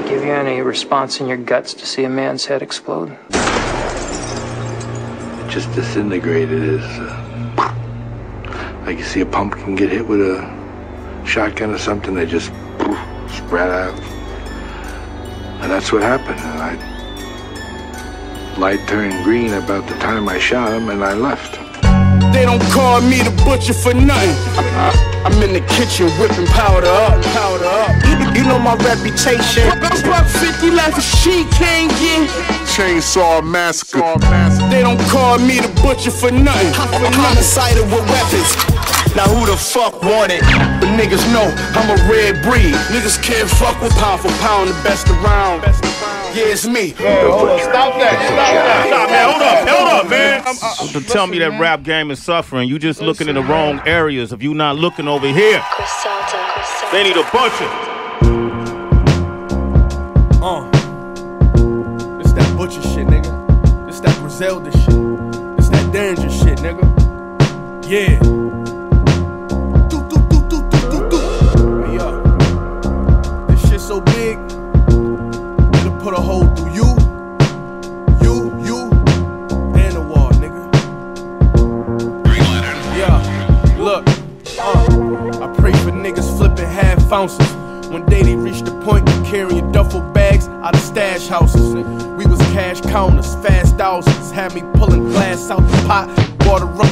Give you any response in your guts to see a man's head explode? It just disintegrated as like you see a pumpkin get hit with a shotgun or something. They just spread out, and that's what happened. And light turned green about the time I shot him, and I left. They don't call me the butcher for nothing. I'm in the kitchen whipping powder up. You know my reputation. Buck 50 left a she can't get. Chainsaw Massacre. They don't call me the butcher for nothing. I'm homicidal with weapons. Now who the fuck want it? But niggas know I'm a red breed. Niggas can't fuck with pound for pound, the best around. Yeah, it's me. Hold on, stop that. Stop, man. Hold up, man. Don't tell me that rap game is suffering. You just looking in the wrong areas. If you not looking over here, they need a butcher. It's that butcher shit, nigga. It's that Griselda shit. It's that danger shit, nigga. Yeah. Hey, yo. This shit so big, it'll put a hole through you, and the wall, nigga. Yeah, look, I pray for niggas flipping half ounces. One day they reached the point of carrying duffel bags out of stash houses. We was cash counters, fast thousands. Had me pulling glass out the pot, water run.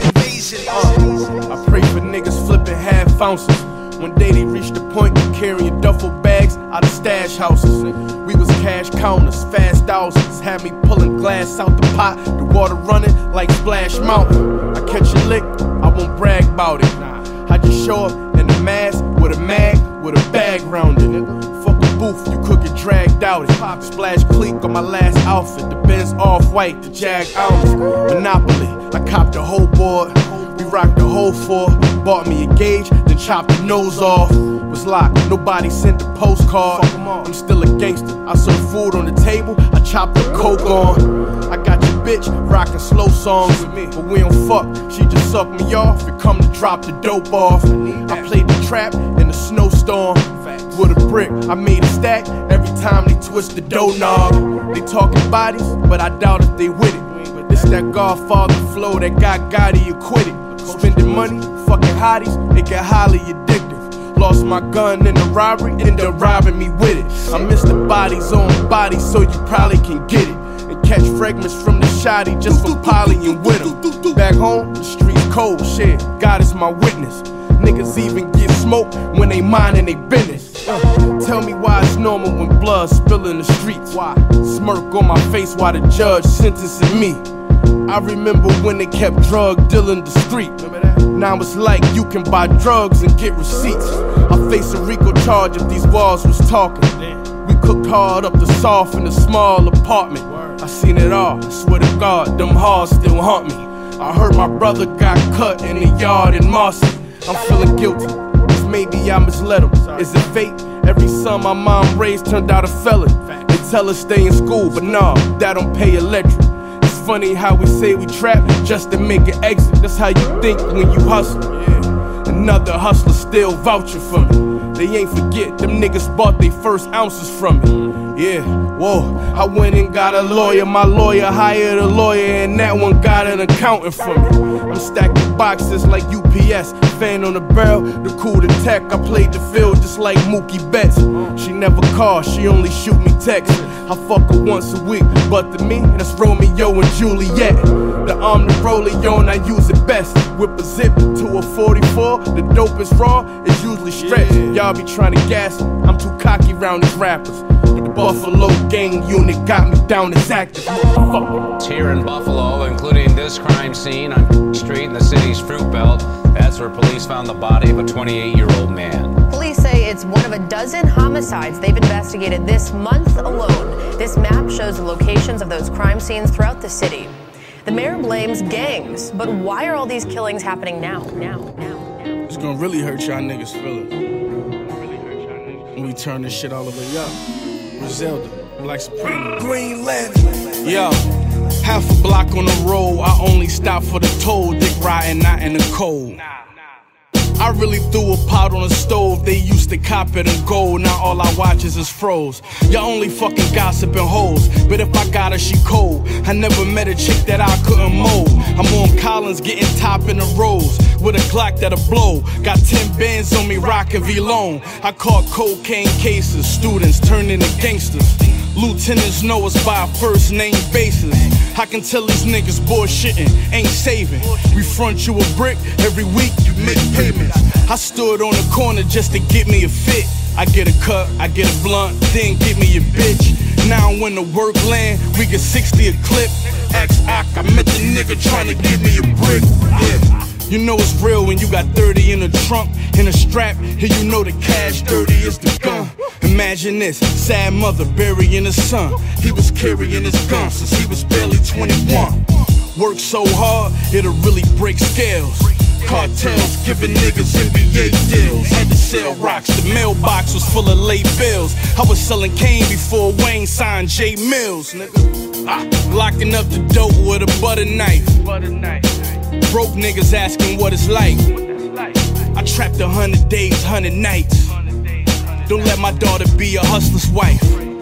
I pray for niggas flipping half ounces. One day they reached the point of carrying duffel bags out of stash houses. We was cash counters, fast thousands. Had me pulling glass out the pot, the water running like Splash Mountain. I catch a lick, I won't brag about it. I just show up in a mask with a mag, with a bag round it. Fuck a booth, you could get dragged out it. Splash clique on my last outfit, the Benz off-white, the Jag ounce. Monopoly, I copped the whole board. We rocked the whole floor, bought me a gauge, then chopped the nose off. Was locked, nobody sent the postcard. I'm still a gangster, I serve food on the table, I chop the coke on. I got your bitch rocking slow songs with me, but we don't fuck, she just suck me off and come to drop the dope off. I played the trap in the snowstorm with a brick, I made a stack every time they twist the dough knob. They talking bodies, but I doubt if they with it. This that Godfather flow that got Gotti acquitted. Spending money, fucking hotties, it get highly addictive. Lost my gun in the robbery, ended up robbing me with it. I miss the bodies on bodies, so you probably can get it. And catch fragments from the shotty just for polying with them. Back home, the streets cold, shit, God is my witness. Niggas even get smoked when they minding they business. Tell me why it's normal when blood spill in the streets. Why? Smirk on my face while the judge sentencing me. I remember when they kept drug dealing the street. Now it's like you can buy drugs and get receipts. I face a RICO charge if these walls was talking. We cooked hard up the soft in a small apartment. I seen it all, I swear to God, them halls still haunt me. I heard my brother got cut in the yard in Marcy. I'm feeling guilty, cause maybe I misled him. Is it fate? Every son my mom raised turned out a felon. They tell us stay in school, but nah, that don't pay electric. It's funny how we say we trap just to make an exit. That's how you think when you hustle. Another hustler still vouching for me. They ain't forget, them niggas bought their first ounces from me. Yeah, whoa, I went and got a lawyer. My lawyer hired a lawyer, and that one got an accountant for me. I'm stacking boxes like UPS, fan on the barrel, the cool to tech. I played the field just like Mookie Betts. She never calls, she only shoot me texts. I fuck her once a week, but to me, that's Romeo and Juliet. The arm to roll it on, I use it best. Whip a zip to a 44, the dopest raw is usually stretched. Y'all be trying to gas me, I'm too cocky round these rappers. The Buffalo gang unit got me down as active. Here in Buffalo, including this crime scene on Street in the city's Fruit Belt. That's where police found the body of a 28-year-old man. Police say it's one of a dozen homicides they've investigated this month alone. This map shows the locations of those crime scenes throughout the city. The mayor blames gangs, but why are all these killings happening now? It's gonna really hurt y'all niggas' feelings when we turn this shit all the way up. Griselda, Black Supreme, Green Lantern. Yo, half a block on the road, I only stop for the toll. Dick riding out in the cold. I I really threw a pot on the stove. They used to cop it in gold. Now all I watch is froze. Y'all only fucking gossiping hoes. But if I got her, she cold. I never met a chick that I couldn't mold. I'm on Collins getting top in the rows with a Glock that'll blow. Got 10 bands on me rockin' V-Lone. I caught cocaine cases, students turned into gangsters. Lieutenants know us by a first name basis. I can tell these niggas bullshitting, ain't saving. We front you a brick, every week you make payments. I stood on the corner just to get me a fit. I get a cut, I get a blunt, then get me a bitch. Now when the work land, we get 60 a clip. Ex-Ock, I met the nigga trying to give me a brick. Yeah. You know it's real when you got 30 in the trunk, in a strap, here you know the cash dirty is the gun. Imagine this, sad mother burying his son. He was carrying his gun since he was barely 21. Work so hard, it'll really break scales. Cartels giving niggas NBA deals. Had to sell rocks, the mailbox was full of late bills. I was selling cane before Wayne signed J Mills, nigga. Locking up the dope with a butter knife. Broke niggas asking what it's like. I trapped 100 days, 100 nights. Don't let my daughter be a hustler's wife.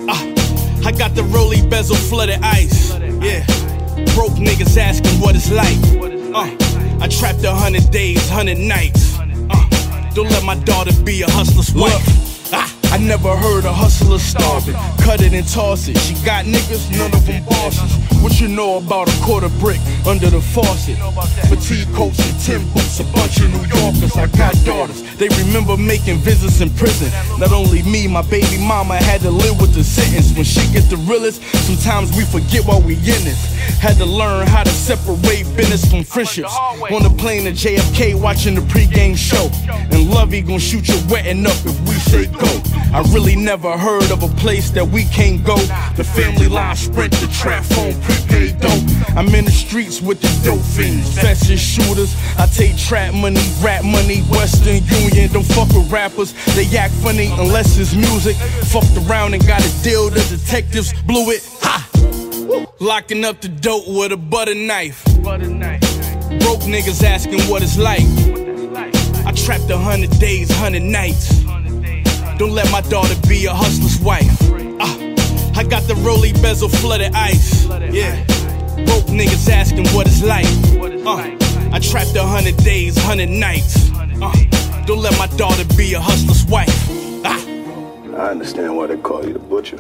I got the rollie bezel flooded ice. Yeah, broke niggas asking what it's like. I trapped 100 days, 100 nights. Don't let my daughter be a hustler's wife. I never heard a hustler starving. Cut it and toss it. She got niggas, none of them bosses. What you know about a quarter brick under the faucet? Fatigue coats and Tim boots, a bunch of New Yorkers. I got daughters, they remember making visits in prison. Not only me, my baby mama had to live with the sentence. When shit gets the realest, sometimes we forget why we in this. Had to learn how to separate business from friendships. On the plane to JFK watching the pregame show. And Lovey gon' shoot your wedding up if we say go. I really never heard of a place that we can't go. The family line sprint, the trap phone, prepaid dope. I'm in the streets with the dope fiends, vicious shooters. I take trap money, rap money, Western Union. Don't fuck with rappers, they act funny unless it's music. Fucked around and got a deal, the detectives blew it. Ha! Locking up the dope with a butter knife. Broke niggas asking what it's like. I trapped 100 days, 100 nights. Don't let my daughter be a hustler's wife. I got the rollie bezel flooded ice. Yeah, broke niggas asking what it's like. I trapped 100 days, 100 nights. Don't let my daughter be a hustler's wife. I understand why they call you the butcher.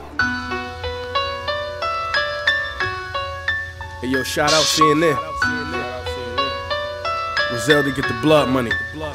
Hey yo, shout out CNN. Griselda get the blood money.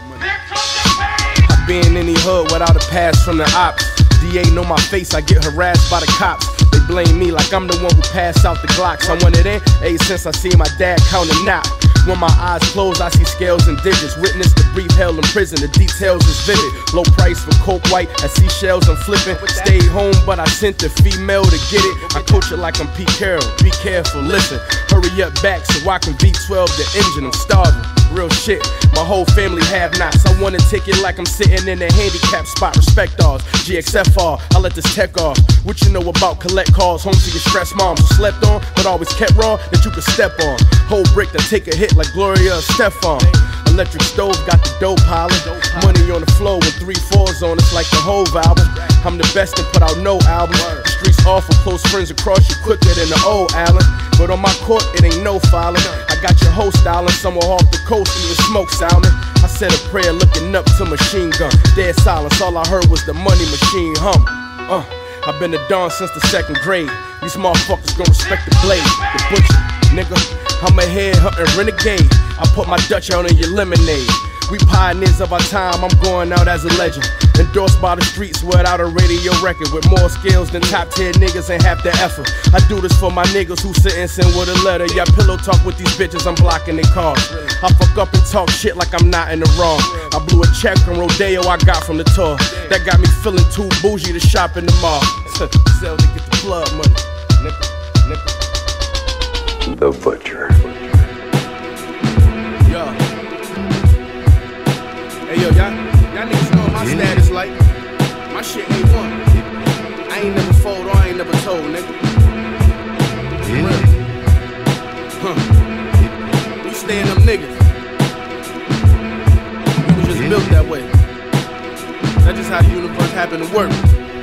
I been in any hood without a pass from the ops. DA know my face, I get harassed by the cops. They blame me like I'm the one who passed out the Glocks. I went it in, since I see my dad counting out. When my eyes close, I see scales and digits. Witness the brief hell in prison, the details is vivid. Low price for coke white, I see shells I'm flipping. Stayed home, but I sent the female to get it. I coach it like I'm Pete Carroll, be careful, listen. Hurry up back so I can V12 the engine, I'm starving. Real shit, my whole family have nots. I wanna take it like I'm sitting in a handicap spot. Respect ours, GXFR, I let this tech off. What you know about collect calls home to your stressed moms who slept on, but always kept raw that you could step on. Whole brick that take a hit like Gloria or Stefan. Electric stove got the dope piling. Money on the floor with 3 4s on it's like the whole album. I'm the best and put out no album. The streets awful, close friends across you quicker than the old Allen. But on my court, it ain't no filing. I got your host styling, somewhere off the coast, eating smoke sounding. I said a prayer looking up to machine gun. Dead silence, all I heard was the money machine hum. I've been a Don since the 2nd grade. These motherfuckers gon' respect the blade, the butcher, nigga. I'm a head-hunting renegade. I put my Dutch out in your lemonade. We pioneers of our time, I'm going out as a legend. Endorsed by the streets without a radio record. With more skills than top tier niggas and half the effort. I do this for my niggas who sit and send with a letter. Y'all pillow talk with these bitches, I'm blocking their cars. I fuck up and talk shit like I'm not in the wrong. I blew a check on Rodeo I got from the tour. That got me feeling too bougie to shop in the mall. Sell to get the blood money, nigga. The butcher. Yo. Hey yo, y'all niggas know my status like. My shit A1. I ain't never fold or I ain't never told, nigga. Real. We stay in them niggas. We was just built it that way. That's just how the universe happened to work.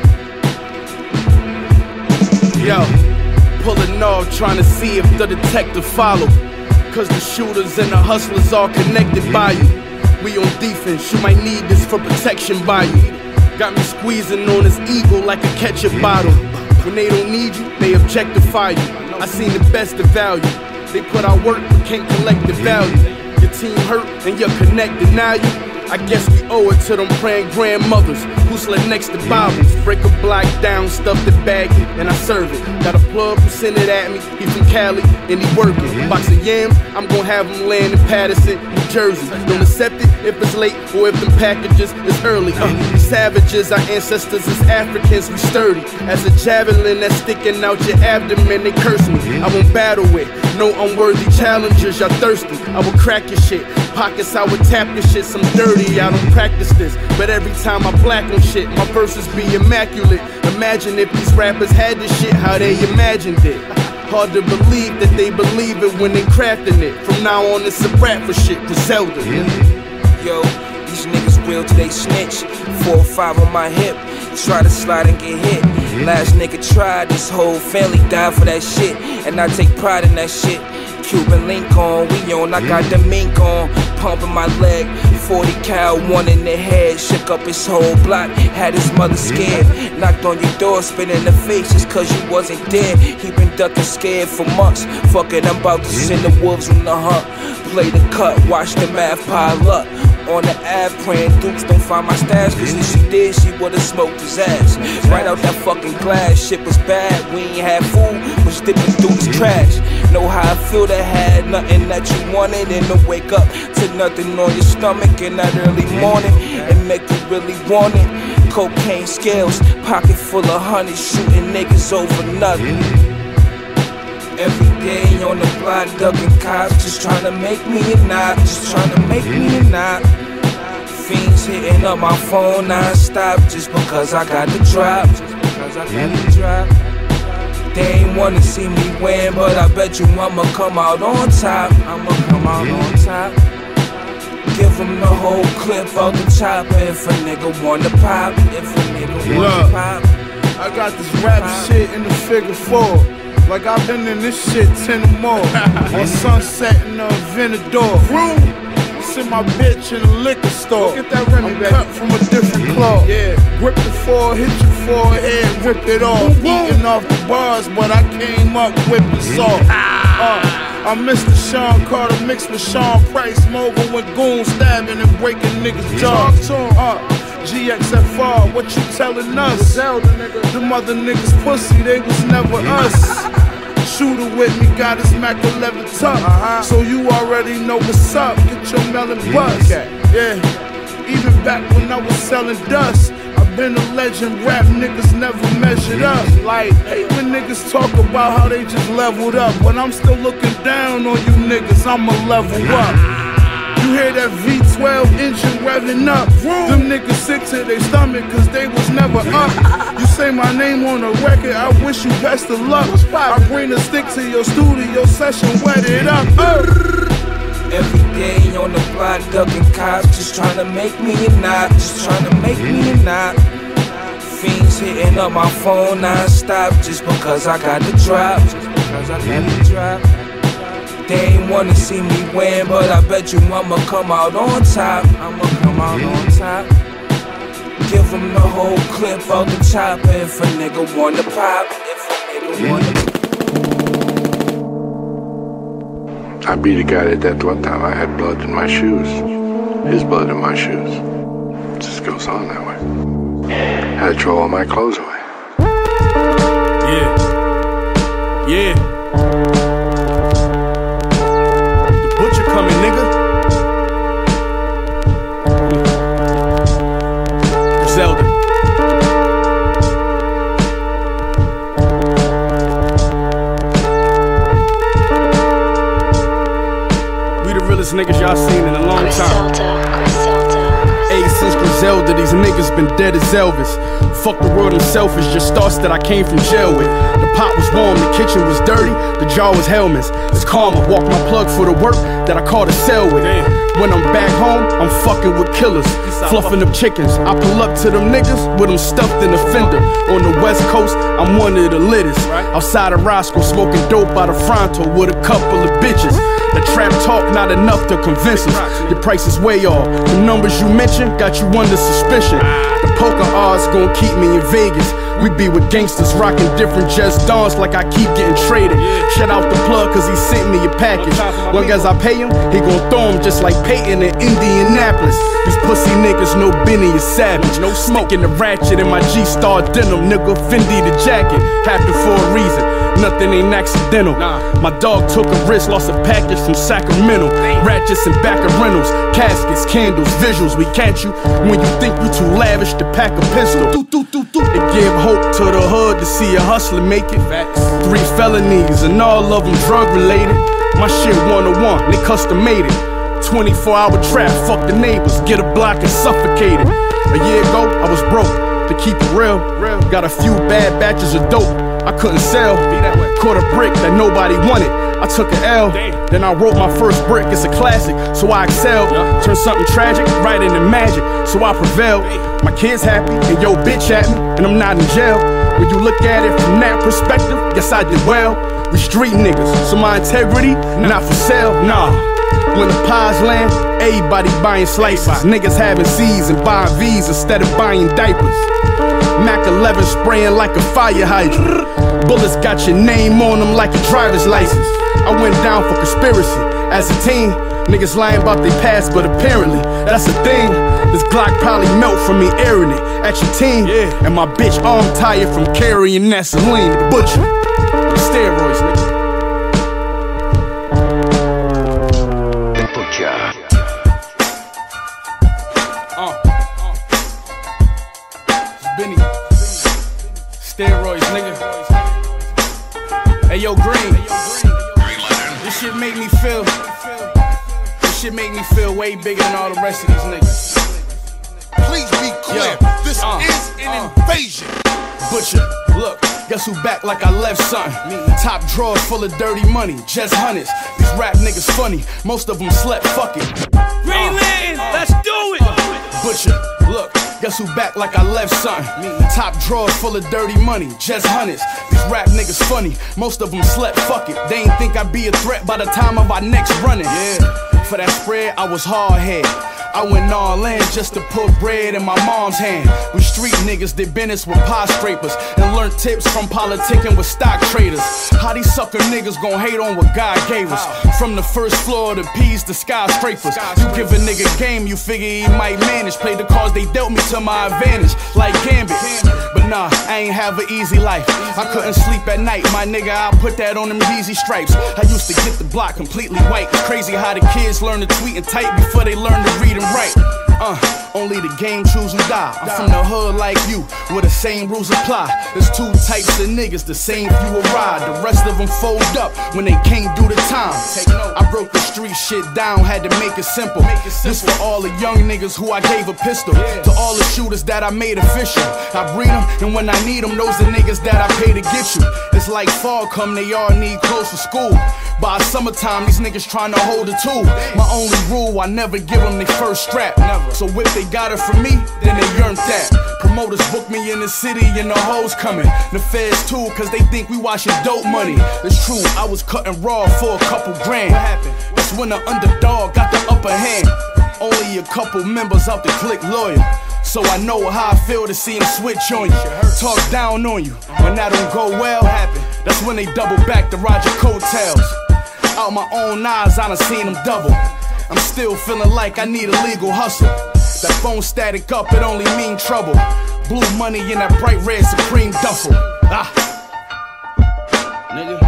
Yo, pulling off, trying to see if the detective follow. Cause the shooters and the hustlers are connected by you. We on defense, you might need this for protection by you. Got me squeezing on this eagle like a ketchup bottle. When they don't need you, they objectify you. I seen the best of value. They put out work but can't collect the value. Your team hurt and you're connected, now you. I guess we owe it to them praying grandmothers who slept next to Bibles. Break a block down, stuff the bag, and I serve it. Got a plug who sent it at me, he from Cali, and he working. Box of yams, I'm gonna have him land in Patterson, New Jersey. Don't accept it if it's late or if them packages is early. We savages, our ancestors is Africans, we sturdy. As a javelin that's sticking out your abdomen, they curse me. I won't battle with no unworthy challengers, y'all thirsty. I will crack your shit. Pockets, I would tap your shit, some dirty, I don't practice this. But every time I black on shit, my verses be immaculate. Imagine if these rappers had this shit, how they imagined it. Hard to believe that they believe it when they crafting it. From now on, it's a rap for shit, Griselda. Yo, these niggas real till they snitch. 4 or 5 on my hip, try to slide and get hit. Last nigga tried, this whole family died for that shit. And I take pride in that shit. Cuban link on, we on, I got the mink on. Pumping my leg, 40 cal, one in the head. Shook up his whole block, had his mother scared. Knocked on your door, spit in the face just cause you wasn't there. He been ducking scared for months. Fuck it, I'm about to send the wolves on the hunt. Play the cut, watch the math pile up. On the Ave, praying Dukes don't find my stash. Cause if she did, she would've smoked his ass. Right out that fucking glass, shit was bad. We ain't had food, was dipping Dukes trash. Know how I feel to have nothing that you wanted. And to wake up to nothing on your stomach in that early morning. And make you really want it. Cocaine scales, pocket full of honey. Shooting niggas over nothing. Every day on the block, ducking cops, just trying to make me a knot, just trying to make me a knot. Fiends hitting up my phone non-stop, just because I got the drop, just because I got the drop. They ain't wanna see me win, but I bet you I'ma come out on top, I'ma come out on top. Give them the whole clip of the chopper if a nigga wanna pop, if a nigga wanna pop. I got this rap shit in the figure 4. Like I've been in this shit 10 or more. On Sunset in the Venador. See my bitch in a liquor store. Get that Remy, I'm cut from a different cloth. Yeah. Grip the 4, hit your forehead, rip it off. Eating off the bars, but I came up whipping soft. I'm Mr. Sean Carter mixed with Sean Price. Mogul with goons stabbing and breaking niggas' jaws. GXFR, what you telling us? Them other niggas pussy, they was never us. Shooter with me, got his Mac 11 tuck. So you already know what's up, get your melon bust. Yeah, even back when I was selling dust, I've been a legend, rap niggas never measured up. Like, hate when niggas talk about how they just leveled up. When I'm still looking down on you niggas, I'ma level up. You hear that V12 engine revving up. Them niggas sick to their stomach cause they was never up. You say my name on the record, I wish you best of luck. I bring the stick to your studio session, wet it up. Every day on the block, ducking cops, just trying to make me a knot, just trying to make me a knot. Fiends hitting up my phone non-stop, just because I got the drop, just because I got the drop. They ain't wanna see me win, but I bet you I'ma come out on top, I'ma come out on top. Give them the whole clip of the chopper if a nigga wanna pop, if a nigga wanna pop. I beat a guy to death one time. I had blood in my shoes. His blood in my shoes. It just goes on that way. Had to throw all my clothes away. Yeah. The butcher coming, nigga. Zelda. Niggas y'all seen in a long time. Hey, since Griselda, these niggas been dead as Elvis. Fuck the world, I'm selfish, just thoughts that I came from jail with. The pot was warm, the kitchen was dirty, the jar was helmets. It's karma, walk my plug for the work that I called a cell with. When I'm back home, I'm fucking with killers, fluffing them chickens. I pull up to them niggas with them stuffed in the fender. On the West Coast, I'm one of the littest. Outside of Roscoe, smoking dope out of Fronto with a couple of bitches. The trap talk not enough to convince us. Your price is way off. The numbers you mentioned got you under suspicion. The poker odds gon' keep me in Vegas. We be with gangsters rocking different Just Dons like I keep getting traded. Shout out the plug cause he sent me a package. Long as I pay him, he gon' throw him just like Peyton in Indianapolis. These pussy niggas know Benny is savage. No smoking the ratchet in my G-Star denim, nigga. Fendi the jacket, happened for a reason. Nothing ain't accidental. My dog took a risk, lost a package from Sacramento. Ratchets and back of rentals, caskets, candles, visuals. We catch you when you think you too lavish to pack a pistol. It give hope to the hood to see a hustler make it. 3 felonies and all of them drug related. My shit 101, they custom made it. 24-hour trap, fuck the neighbors, get a block and suffocate it. A year ago, I was broke, to keep it real. Got a few bad batches of dope I couldn't sell. Caught a brick that nobody wanted, I took an L. Then I wrote my first brick, it's a classic, so I excelled. Turned something tragic right into magic, so I prevailed. My kids happy, and yo bitch at me, and I'm not in jail. When you look at it from that perspective, guess I did well. We street niggas, so my integrity, not for sale, nah. When the pies land, everybody buying slices. Niggas having C's and buying V's instead of buying diapers. Mac 11 spraying like a fire hydrant. Bullets got your name on them like a driver's license. I went down for conspiracy as a teen. Niggas lying about their past, but apparently that's the thing. This Glock probably melt from me airing it at your team. And my bitch arm tired from carrying that Celine, the butcher. The steroids, nigga. Benny. Steroids, nigga. Hey, yo, Green. This shit make me feel. This shit make me feel way bigger than all the rest of these niggas. Please be clear. This is an invasion. Butcher, look, guess who back like I left something? Top drawer full of dirty money, just hundreds. These rap niggas funny, most of them slept, fuck it. Greenland, let's do it. Butcher, look, guess who back like I left something? Top drawer full of dirty money, just hundreds. These rap niggas funny, most of them slept, fuck it. They ain't think I'd be a threat by the time of our next running. Yeah, for that spread, I was hard head. I went all in just to put bread in my mom's hand. We street niggas did business with pie scrapers and learned tips from politicking with stock traders. How these sucker niggas gon' hate on what God gave us? From the first floor of the P's to skyscrapers. You give a nigga game, you figure he might manage. Play the cards they dealt me to my advantage, like Gambit. But nah, I ain't have an easy life. I couldn't sleep at night, my nigga, I put that on them Yeezy stripes. I used to get the block completely white. It's crazy how the kids learn to tweet and type before they learn to read and write. Only the game choose who die. I'm from the hood like you, where the same rules apply. There's 2 types of niggas, the same few will ride. The rest of them fold up when they can't do the time. I broke the street shit down, had to make it simple. This for all the young niggas who I gave a pistol. To all the shooters that I made official. I breed them, and when I need them, those the niggas that I pay to get you. It's like fall come, they all need clothes for school. By summertime, these niggas trying to hold a tool. My only rule, I never give them their first strap. So if they got it from me, then they yearned that. Promoters book me in the city and the hoes coming. The feds too, cause they think we washing dope money. It's true, I was cutting raw for a couple grand. That's when the underdog got the upper hand. Only a couple members out the clique loyal. So I know how I feel to see them switch on you. Talk down on you. When that don't go well, that's when they double back the Roger coattails. Out my own eyes, I done seen them double. I'm still feeling like I need a legal hustle. That phone static up, it only mean trouble. Blue money in that bright red Supreme duffel. Nigga.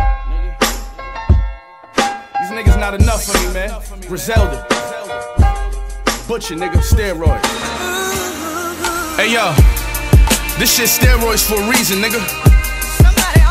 These niggas not enough for me, man. Griselda. Butcher, nigga, steroids. Hey, yo. This shit steroids for a reason, nigga.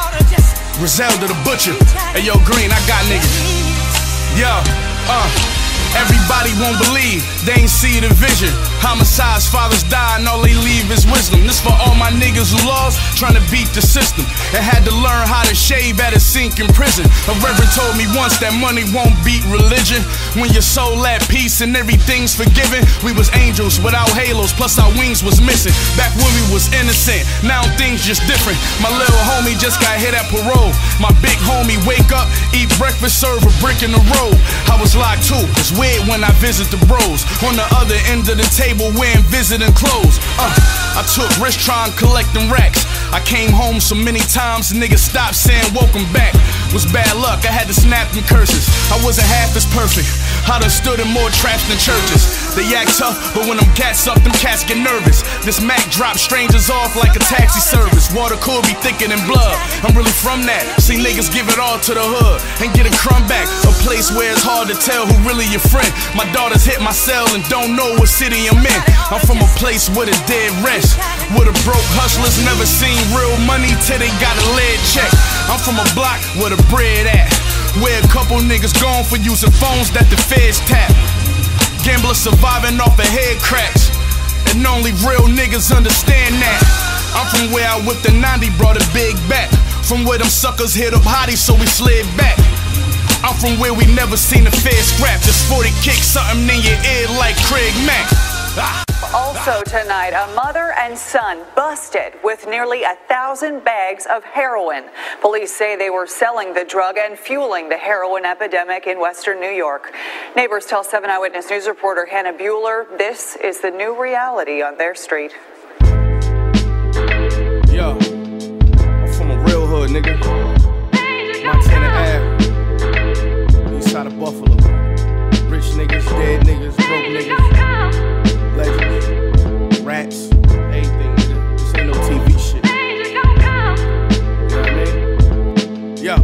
Griselda the Butcher. Hey, yo, Green, I got niggas. Yo, Everybody won't believe, they ain't see the vision. Homicides, fathers die, and all they leave is wisdom. This for all my niggas who lost, trying to beat the system, and had to learn how to shave at a sink in prison. A reverend told me once that money won't beat religion. When your soul at peace and everything's forgiven. We was angels without halos, plus our wings was missing. Back when we was innocent, now things just different. My little homie just got hit at parole. My big homie wake up, eat breakfast, serve a brick in the road. I was locked too, it's weird when I visit the bros. On the other end of the table wearing visiting clothes. I took risks trying collecting racks. I came home so many times, niggas stopped saying welcome back. Was bad luck, I had to snap them curses. I wasn't half as perfect, I done stood in more traps than churches. They act tough, but when them cats up, them cats get nervous. This Mac drops strangers off like a taxi service. Water could be thicker than blood, I'm really from that. See niggas give it all to the hood and get a crumb back. A place where it's hard to tell who really your friend. My daughters hit my cell and don't know what city I'm in. I'm from a place with a dead rest, where the broke hustlers never seen real money till they got a lead check. I'm from a block where the bread at, where a couple niggas gone for using phones that the feds tap. Gamblers surviving off of head cracks, and only real niggas understand that. I'm from where I whipped the 90, brought a big back. From where them suckers hit up hotties, so we slid back. I'm from where we never seen a fair scrap. Just 40 kick something in your ear like Craig Mack. Also tonight, a mother and son busted with nearly 1,000 bags of heroin. Police say they were selling the drug and fueling the heroin epidemic in Western New York. Neighbors tell 7 Eyewitness News reporter Hannah Bueller this is the new reality on their street. Yo, I'm from a real hood, nigga. Montana Ave, east side of Buffalo. Rich niggas, dead niggas, broke niggas. Legends, rats, anything, nigga. This ain't no TV shit. You know what I mean? Yo,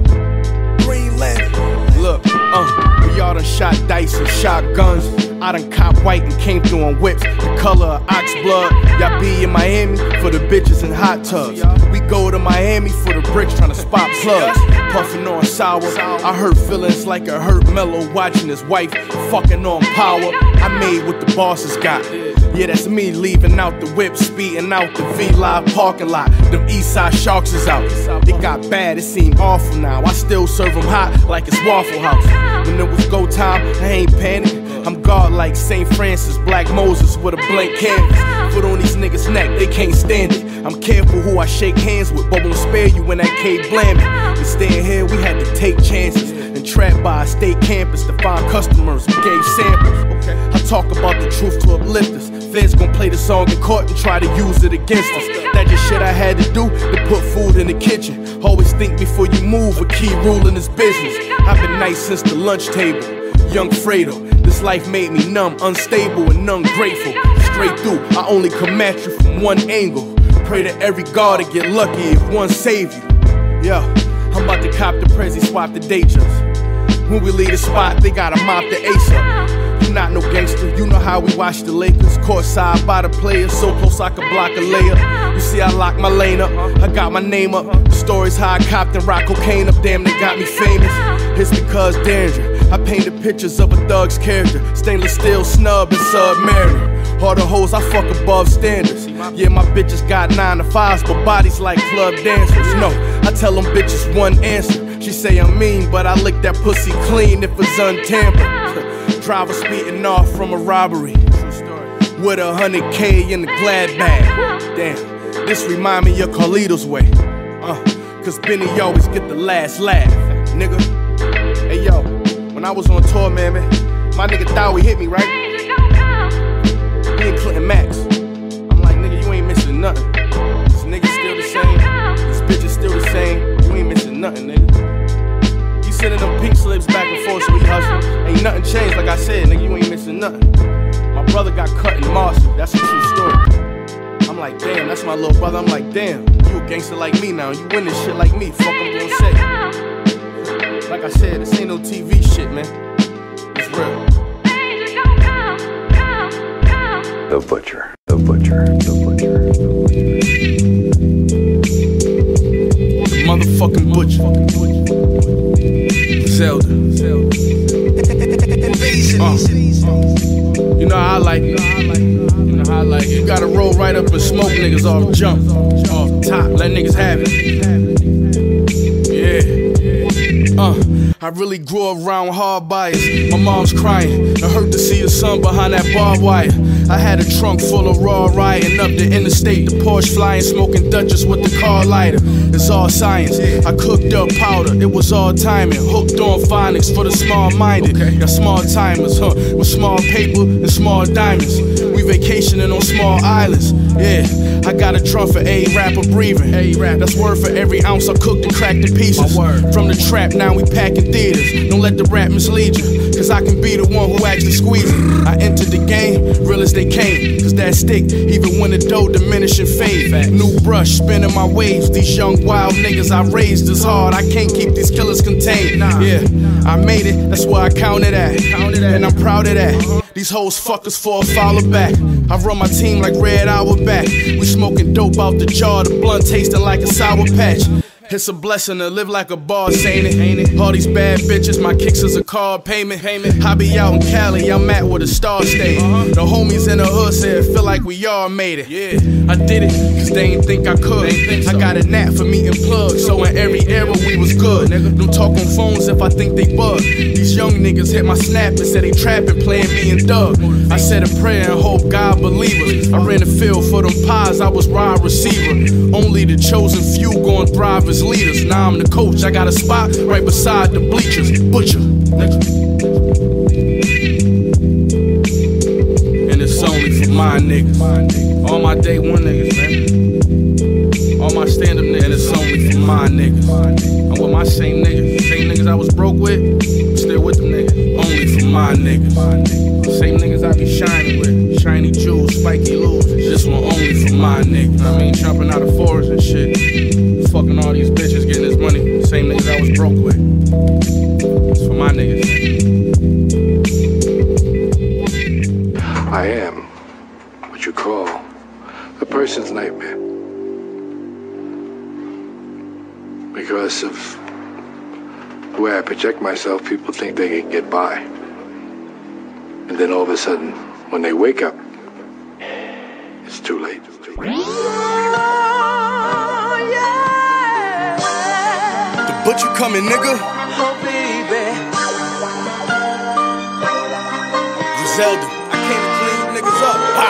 Green Lantern. Look, we all done shot dice and shotguns. I done cop white and came through on whips, the color of ox blood. Y'all be in Miami for the bitches and hot tubs. We go to Miami for the bricks, trying to spot plugs. Puffing on sour, I hurt feelings like a hurt mellow, watching his wife fucking on power. I made what the bosses got. Yeah, that's me leaving out the whip, speeding out the V-Live parking lot. Them Eastside Sharks is out. It got bad, it seemed awful now. I still serve them hot like it's Waffle House. When it was go time, I ain't panic. I'm God like St. Francis, Black Moses with a blank canvas. Foot on these niggas' neck, they can't stand it. I'm careful who I shake hands with, but won't spare you when that K blaming. And staying here, we had to take chances. And trapped by a state campus to find customers who gave samples. I talk about the truth to uplift us. Feds gon' play the song in court and try to use it against us. That just shit I had to do to put food in the kitchen. Always think before you move, a key rule in this business. I've been nice since the lunch table. Young Fredo, this life made me numb, unstable and ungrateful. Straight through, I only come at you from one angle. Pray to every God to get lucky if one save you. Yeah, I'm about to cop the Prezi, swap the day just. When we leave the spot, they gotta mop the ace up. You not no gangster, you know how we watch the Lakers. Courtside by the players, so close I could block a layup. You see I lock my lane up, I got my name up. The stories how I copped and rock cocaine up, damn they got me famous. It's because danger, I painted pictures of a thug's character. Stainless steel snub and submariner. All the hoes I fuck above standards. Yeah, my bitches got 9 to 5s, but bodies like club dancers. No, I tell them bitches one answer. She say I'm mean, but I lick that pussy clean if it's untampered. Driver speeding off from a robbery with 100K in the glad bag. Damn, this remind me of Carlito's way. Cause Benny always get the last laugh, nigga. Hey yo, when I was on tour, man, my nigga Dowie hit me, right? He and Clinton Max. I'm like, nigga, you ain't missing nothing. This nigga still the same, this bitch is still the same. You ain't missing nothing, nigga. You sending them pink slips back and forth, so we hustling. Ain't nothing changed, like I said, nigga, you ain't missing nothing. My brother got cut in Marcy, that's a true story. I'm like, damn, that's my little brother. I'm like, damn, you a gangster like me now. You win this shit like me, fuck I'm gonna say. Like I said, this ain't no TV shit, man. It's real. The Butcher, the Butcher, the Butcher, the motherfucking Butcher. Zelda. invasion. You know how I like it. You know how I like it. You gotta roll right up and smoke niggas off jump. Off top, let niggas have it. I really grew up around hard bias. My mom's crying. It hurt to see her son behind that barbed wire. I had a trunk full of raw riding up the interstate, the Porsche flying, smoking Dutchess with the car lighter. It's all science. I cooked up powder, it was all timing. Hooked on phonics for the small-minded. Got small timers, with small paper and small diamonds. We vacationing on small islands. Yeah, I got a trunk for a rapper breathing. That's word for every ounce I cooked and cracked in pieces. From the trap, now we packing theaters. Don't let the rap mislead you, cause I can be the one who actually squeezes. I entered the game, real as they came. Cause that stick, even when the dough diminish and fade. New brush, spinning my waves. These young wild niggas I raised is hard. I can't keep these killers contained. Yeah, I made it, that's where I counted at. And I'm proud of that. These hoes fuckers for a follow back. I run my team like Red Auerbach. We smoking dope out the jar, the blunt tasting like a Sour Patch. It's a blessing to live like a boss, ain't it? All these bad bitches, my kicks is a card payment. I be out in Cali, I'm at where the stars stay. The homies in the hood said, feel like we all made it. Yeah, I did it, cause they ain't think I could. I got a knack for meeting plugs, so in every era we was good. Don't talk on phones if I think they bug. These young niggas hit my snap and said they trapping, playing me and Doug. I said a prayer and hope God believe us. I ran the field for them pies, I was wide receiver. Only the chosen few gon' thrive as leaders. Now I'm the coach, I got a spot right beside the bleachers. Butcher, and it's only for my niggas. All my day one niggas, man. All my stand-up niggas, and it's only for my niggas. I'm with my same niggas I was broke with, I'm still with them niggas. Only for my niggas. Same niggas I be shining with, shiny jewels, spiky lures. This one only for my niggas. I mean, jumping out of forests and shit. Fucking all these bitches, getting this money. Same niggas I was broke with. It's for my niggas. I am what you call a person's nightmare. Because of the way I project myself, people think they can get by. And then all of a sudden, when they wake up, it's too late. Butcher coming, nigga. Oh, baby. Griselda, I came to clean you niggas up. Ha.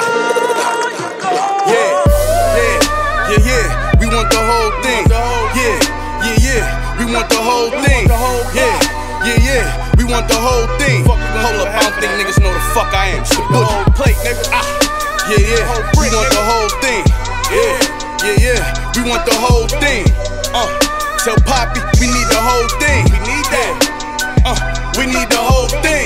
Yeah. We want the whole thing. Yeah. We want the whole thing. Yeah. We want the whole thing. Hold up, I don't think niggas know the fuck I am. It's the Butcher plate, nigga. Yeah. We want the whole thing. Yeah. We want the whole thing. Tell Poppy, we need the whole thing. We need that. We need the whole thing.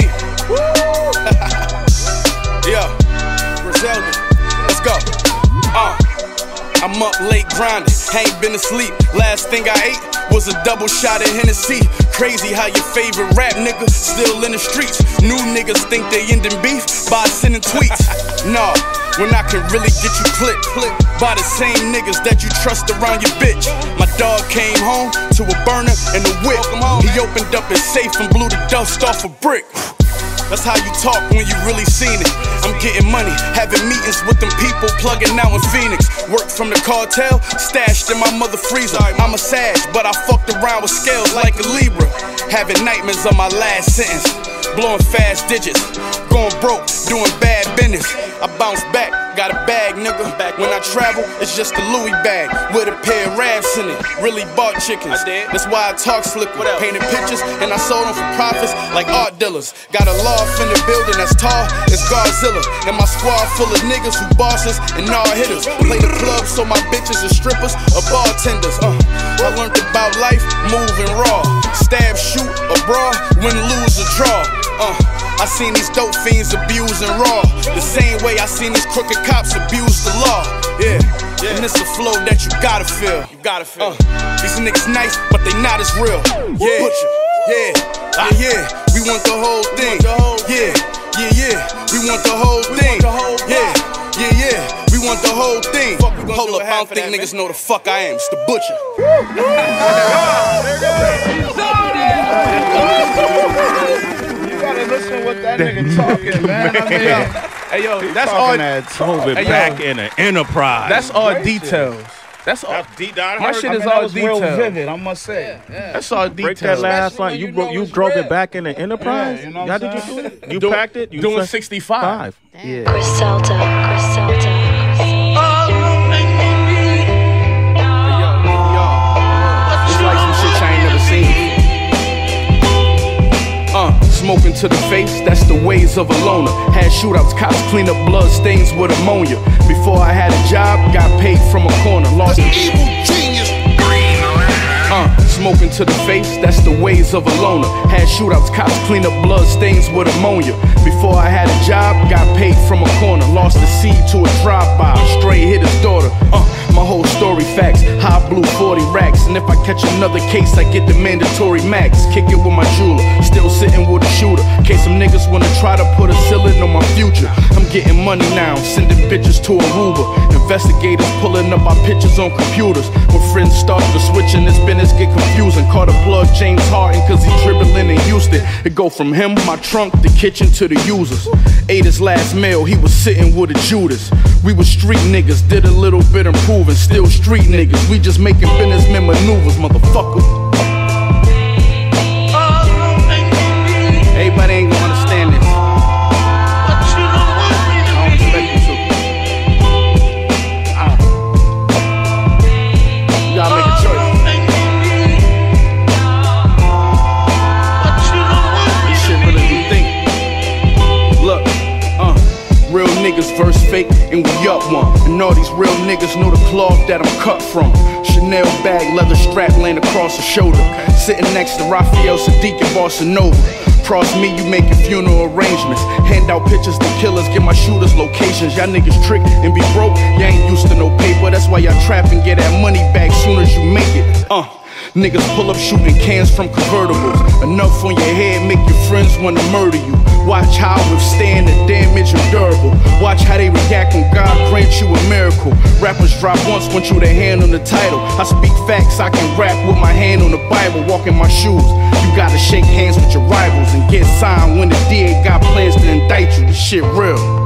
Yeah, Griselda, let's go. I'm up late grinding, ain't been asleep. Last thing I ate was a double shot of Hennessy. Crazy how your favorite rap nigga still in the streets. New niggas think they ending beef by sending tweets. Nah. When I can really get you clipped by the same niggas that you trust around your bitch. My dog came home to a burner and a whip. He opened up his safe and blew the dust off a brick. That's how you talk when you really seen it. I'm getting money, having meetings with them people plugging out in Phoenix. Work from the cartel, stashed in my mother freezer. I'm a Sag, but I fucked around with scales like a Libra. Having nightmares on my last sentence. Blowing fast digits, going broke, doing bad business. I bounce back, got a bag, nigga. When I travel, it's just a Louis bag with a pair of rafts in it. Really bought chickens, that's why I talk slick. Painted pictures and I sold them for profits like art dealers. Got a loft in the building that's tall, it's Godzilla. And my squad full of niggas who bosses and all hitters. Play the club so my bitches are strippers or bartenders. I learned about life, moving raw. Stab, shoot, or brawl, win, lose, or draw. I seen these dope fiends abusing raw. The same way I seen these crooked cops abuse the law. Yeah. And it's a flow that you gotta feel. These niggas nice, but they not as real. Yeah. We want the whole thing. Yeah. We want the whole thing. Yeah. We want the whole thing. Hold up, I don't think niggas know the fuck I am. It's the Butcher. listen what that nigga talking, man. I mean, hey, yo, that's all. Back in the enterprise. That's all details. That's all. My shit is all detailed. Real vivid, I must say. That's all detailed. Break that last line. You drove it back in the enterprise? Yeah, you know How did you do it? You packed it? You doing 65. Yeah. Griselda. It's like some shit I ain't never seen. Smoking to the face, that's the ways of a loner. Had shootouts, cops clean up blood stains with ammonia. Before I had a job, got paid from a corner. Lost the evil genius. Smoking to the face, that's the ways of a loner. Had shootouts, cops clean up blood stains with ammonia. Before I had a job, got paid from a corner. Lost the seed to a drive-by, stray hit his daughter. My whole story facts, high blue 40 racks. And if I catch another case, I get the mandatory max. Kick it with my jeweler, still sitting with a shooter. Case some niggas wanna try to put a ceiling on my future. I'm getting money now, sending bitches to Aruba. Investigators pulling up our pictures on computers. When friends start to switch and this business get confusing. Caught a plug James Harden cause he dribbling in Houston. It go from him, my trunk, the kitchen to the users. Ate his last meal, he was sitting with a Judas. We was street niggas, did a little bit improving. Still street niggas, we just making businessmen maneuvers, motherfucker. Everybody ain't gonna understand this. I don't expect you to. You gotta make a choice. This shit really you think. Look, real niggas verse fake and we up one. And all these real niggas know the cloth that I'm cut from. Chanel bag, leather strap laying across the shoulder. Sitting next to Raphael Sadiq and Bossa Nova. Cross me, you making funeral arrangements. Hand out pictures to killers, get my shooters locations. Y'all niggas trick and be broke, y'all ain't used to no paper. That's why y'all trap and get that money back soon as you make it. Niggas pull up shooting cans from convertibles. Enough on your head, make your friends wanna murder you. Watch how I withstand the damage and durable. Watch how they react when God grants you a miracle. Rappers drop once, want you to hand on the title. I speak facts, I can rap with my hand on the Bible, walk in my shoes. You gotta shake hands with your rivals and get signed when the DA got plans to indict you. This shit real.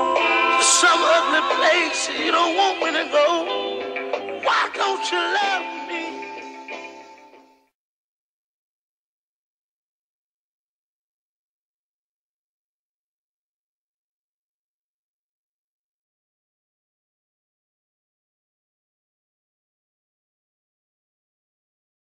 Some ugly place you don't want me to go. Why don't you love me?